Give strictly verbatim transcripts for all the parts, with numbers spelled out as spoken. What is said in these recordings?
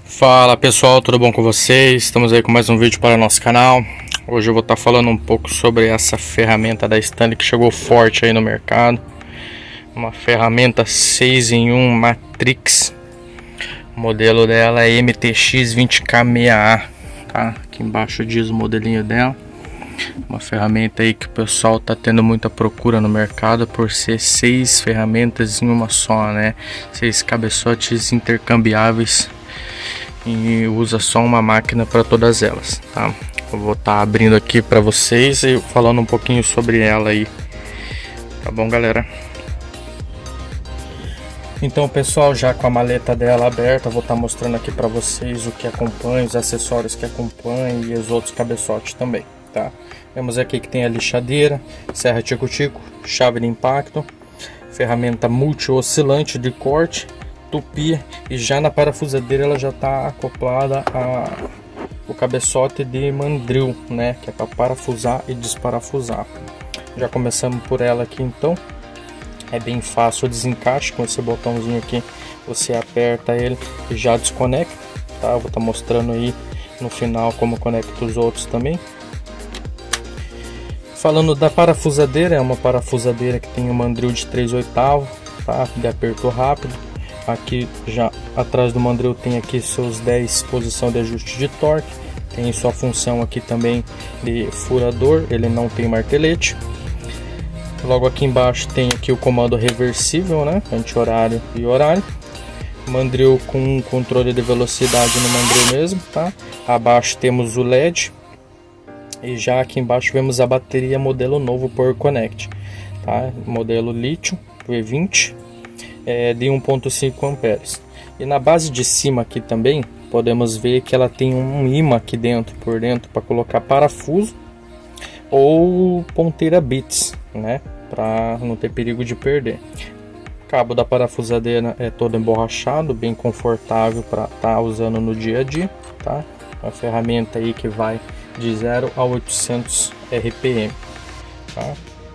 Fala pessoal, tudo bom com vocês? Estamos aí com mais um vídeo para o nosso canal. Hoje eu vou estar falando um pouco sobre essa ferramenta da Stanley que chegou forte aí no mercado. Uma ferramenta seis em um Matrix. O modelo dela é M T X vinte K seis A, tá? Aqui embaixo diz o modelinho dela. Uma ferramenta aí que o pessoal tá tendo muita procura no mercado por ser seis ferramentas em uma só, né? Seis cabeçotes intercambiáveis e usa só uma máquina para todas elas, tá? Eu vou estar tá abrindo aqui para vocês e falando um pouquinho sobre ela aí, tá bom, galera? Então, pessoal, já com a maleta dela aberta, eu vou estar tá mostrando aqui para vocês o que acompanha, os acessórios que acompanham e os outros cabeçotes também, tá? Vemos aqui que tem a lixadeira, serra tico-tico, chave de impacto, ferramenta multi-oscilante de corte, tupi, e já na parafusadeira ela já está acoplada a o cabeçote de mandril, né, que é para parafusar e desparafusar. Já começamos por ela aqui, então é bem fácil o desencaixe. Com esse botãozinho aqui você aperta ele e já desconecta, tá? Eu vou estar tá mostrando aí no final como conecta os outros também. Falando da parafusadeira, é uma parafusadeira que tem um mandril de três oitavos, tá? De aperto rápido. Aqui já atrás do mandril tem aqui seus dez posição de ajuste de torque, tem sua função aqui também de furador, ele não tem martelete. Logo aqui embaixo tem aqui o comando reversível, né, anti-horário e horário. Mandril com controle de velocidade no mandril mesmo, tá? Abaixo temos o L E D e já aqui embaixo vemos a bateria modelo novo Power Connect, tá? Modelo lítio V vinte. É de um ponto cinco amperes. E na base de cima aqui também podemos ver que ela tem um imã aqui dentro, por dentro, para colocar parafuso ou ponteira bits, né, para não ter perigo de perder. O cabo da parafusadeira é todo emborrachado, bem confortável para estar tá usando no dia a dia, tá? Uma ferramenta aí que vai de zero a oitocentos R P M, tá?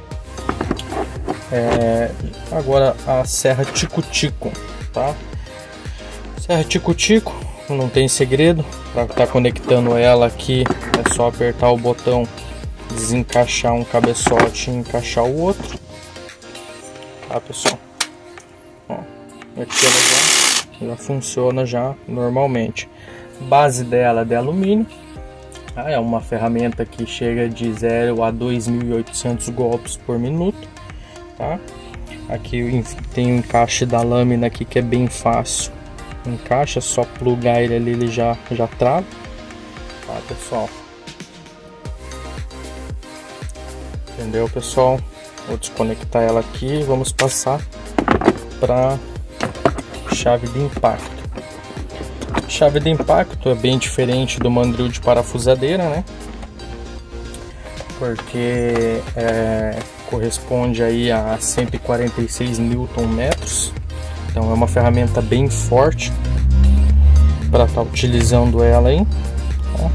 É, agora a serra tico-tico, tá? Serra tico-tico, não tem segredo. Para estar tá conectando ela aqui é só apertar o botão, desencaixar um cabeçote e encaixar o outro, tá, pessoal? Ó, aqui ela já, já funciona já normalmente. Base dela é de alumínio, tá? É uma ferramenta que chega de zero a dois mil e oitocentos golpes por minuto. Tá? Aqui tem um encaixe da lâmina aqui que é bem fácil. Encaixa, é só plugar ele ali, ele já, já trava. Tá, pessoal? Entendeu, pessoal? Vou desconectar ela aqui e vamos passar para chave de impacto. Chave de impacto é bem diferente do mandril de parafusadeira, né? Porque é, corresponde aí a cento e quarenta e seis newton metros, então é uma ferramenta bem forte para estar tá utilizando ela aí, tá?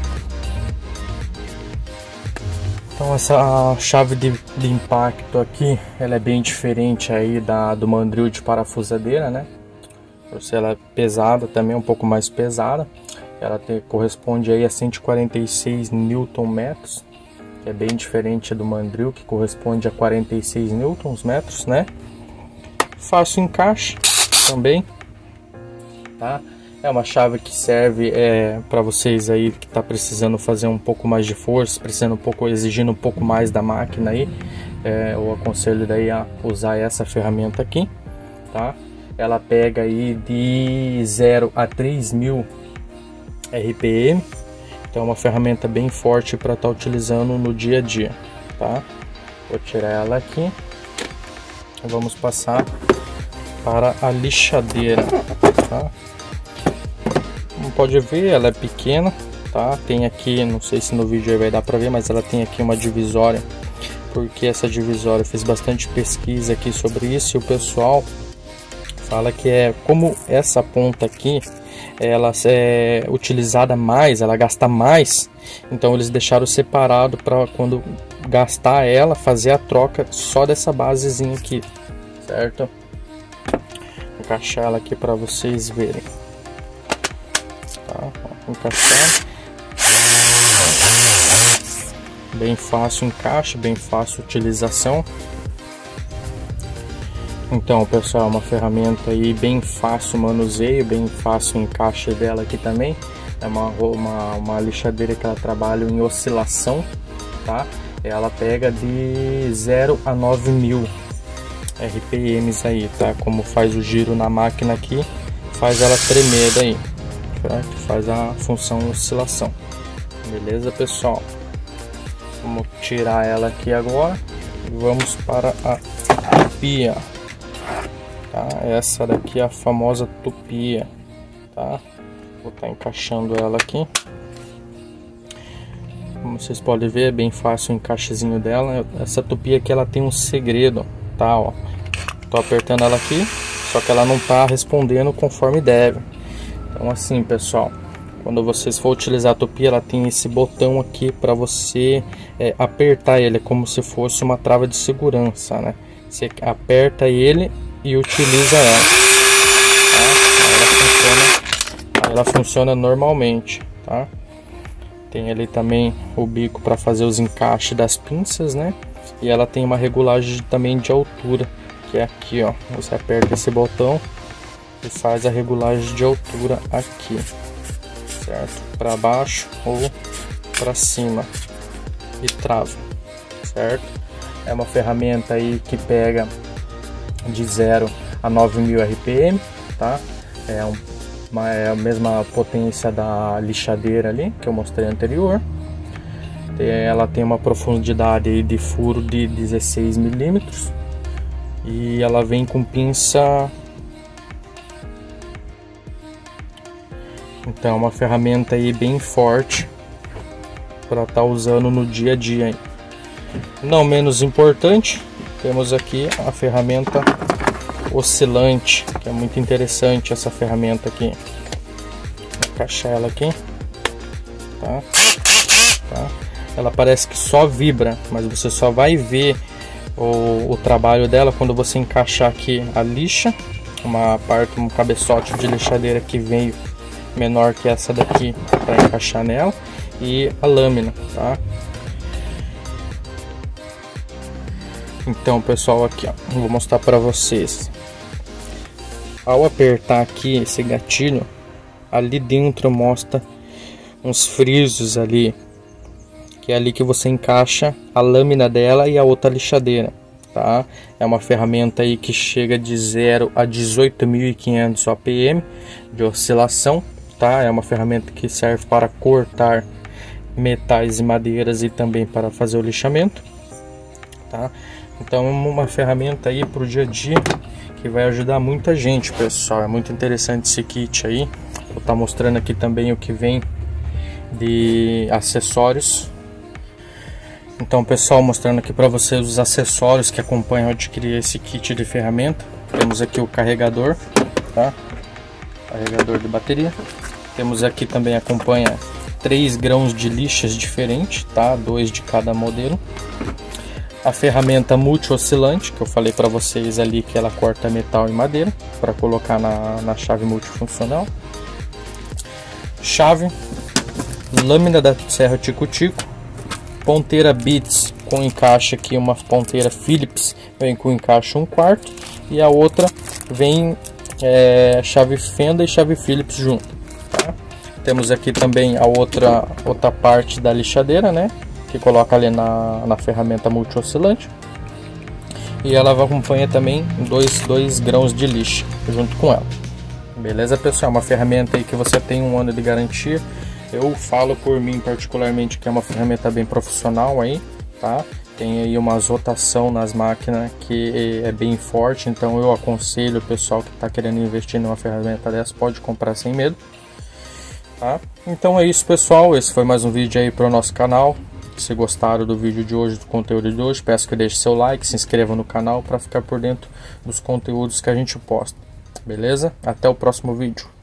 Então essa chave de, de impacto aqui, ela é bem diferente aí da do mandril de parafusadeira, né? Por ser ela pesada, também um pouco mais pesada, ela te, corresponde aí a cento e quarenta e seis newton metros. É bem diferente do mandril, que corresponde a quarenta e seis newtons metros, né? Fácil encaixe também, tá? É uma chave que serve é, para vocês aí que tá precisando fazer um pouco mais de força, precisando um pouco, exigindo um pouco mais da máquina aí. É, eu aconselho daí a usar essa ferramenta aqui, tá? Ela pega aí de zero a três mil R P M. Então é uma ferramenta bem forte para estar tá utilizando no dia a dia, tá? Vou tirar ela aqui. Vamos passar para a lixadeira, tá? Como pode ver, ela é pequena, tá? Tem aqui, não sei se no vídeo aí vai dar para ver, mas ela tem aqui uma divisória. Porque essa divisória, eu fiz bastante pesquisa aqui sobre isso e o pessoal fala que é como essa ponta aqui ela é utilizada mais, ela gasta mais, então eles deixaram separado para quando gastar ela, fazer a troca só dessa basezinha aqui, certo? Vou encaixar ela aqui para vocês verem. tá? Ó, encaixado. Bem fácil encaixe, bem fácil utilização. Então, pessoal, uma ferramenta aí bem fácil manuseio, bem fácil encaixe dela aqui também. É uma, uma, uma lixadeira que ela trabalha em oscilação, tá? Ela pega de zero a nove mil R P Ms aí, tá? Como faz o giro na máquina aqui, faz ela tremer daí, certo? Faz a função oscilação. Beleza, pessoal? Vamos tirar ela aqui agora e vamos para a tupia, tá? Essa daqui é a famosa tupia, tá? Vou estar encaixando ela aqui. Como vocês podem ver, é bem fácil o encaixezinho dela. Essa tupia aqui ela tem um segredo, tá? Ó, tô apertando ela aqui, só que ela não tá respondendo conforme deve. Então assim, pessoal, quando vocês for utilizar a tupia, ela tem esse botão aqui para você é, apertar ele, como se fosse uma trava de segurança, né? Você aperta ele e utiliza ela, tá? Ela funciona, ela funciona normalmente, tá? Tem ali também o bico para fazer os encaixes das pinças, né? E ela tem uma regulagem também de altura, que é aqui, ó. Você aperta esse botão e faz a regulagem de altura aqui, certo? Para baixo ou para cima e trava, certo? É uma ferramenta aí que pega de zero a nove mil R P M, tá? É, um, uma, é a mesma potência da lixadeira ali que eu mostrei anterior. Ela tem uma profundidade aí de furo de dezesseis milímetros e ela vem com pinça. Então é uma ferramenta aí bem forte para estar tá usando no dia a dia aí. Não menos importante, temos aqui a ferramenta oscilante, que é muito interessante essa ferramenta aqui. Vou encaixar ela aqui, tá? Tá? Ela parece que só vibra, mas você só vai ver o, o trabalho dela quando você encaixar aqui a lixa, uma parte, um cabeçote de lixadeira que veio menor que essa daqui para encaixar nela, e a lâmina, tá? Então, pessoal, aqui, ó, vou mostrar para vocês. Ao apertar aqui esse gatilho, ali dentro mostra uns frisos ali, que é ali que você encaixa a lâmina dela e a outra lixadeira, tá? É uma ferramenta aí que chega de zero a dezoito mil e quinhentos R P M de oscilação, tá? É uma ferramenta que serve para cortar metais e madeiras e também para fazer o lixamento, tá? Então é uma ferramenta aí para o dia a dia que vai ajudar muita gente, pessoal. É muito interessante esse kit aí. Vou estar mostrando aqui também o que vem de acessórios. Então, pessoal, mostrando aqui para vocês os acessórios que acompanham adquirir esse kit de ferramenta. Temos aqui o carregador, tá? Carregador de bateria. Temos aqui também, acompanha três grãos de lixas diferentes, tá? Dois de cada modelo. A ferramenta multi-oscilante, que eu falei para vocês ali, que ela corta metal e madeira para colocar na, na chave multifuncional. Chave, lâmina da serra tico-tico, ponteira Beats com encaixe aqui, uma ponteira Phillips, vem com encaixe um quarto, e a outra vem é, chave fenda e chave Phillips junto, tá? Temos aqui também a outra, outra parte da lixadeira, né? Que coloca ali na, na ferramenta multi-oscilante, e ela acompanha também dois, dois grãos de lixa junto com ela. Beleza, pessoal? É uma ferramenta aí que você tem um ano de garantia. Eu falo por mim particularmente que é uma ferramenta bem profissional aí, tá? Tem aí uma rotação nas máquinas que é bem forte, então eu aconselho o pessoal que está querendo investir numa ferramenta dessa, pode comprar sem medo, tá? Então é isso, pessoal. Esse foi mais um vídeo aí para o nosso canal. Se gostaram do vídeo de hoje, do conteúdo de hoje, peço que deixe seu like, se inscreva no canal para ficar por dentro dos conteúdos que a gente posta. Beleza? Até o próximo vídeo.